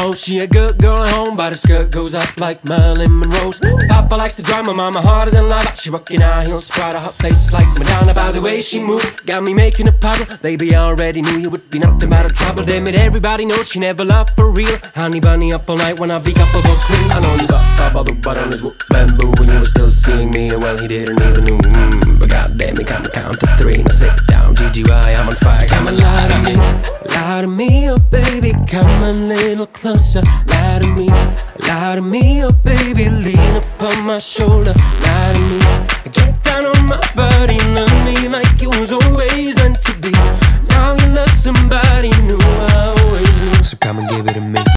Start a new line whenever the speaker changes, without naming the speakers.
know she a good girl at home, but her skirt goes up like Marilyn Monroe's. Papa likes the drama, mama harder than lava. She rockin' high heels, quite a hot face like Madonna. By the way she moved, got me making a puddle. Baby, I already knew you would be nothing but a trouble. Damn it, everybody knows she never loved for real. Honey bunny up all night when I beat up of those scream. I know you got a bubble butt on his whoop bamboo when you were still seeing me, and well he didn't even know. But goddamn, he come to count to three. Now sit down, GGY, I'm on fire. So come and lie to me, oh baby, come a little closer. Lie to me, oh baby, lean upon my shoulder. Lie to me, get down on my body, love me like it was always meant to be. Now you love somebody new, I always knew. So come and give it to me.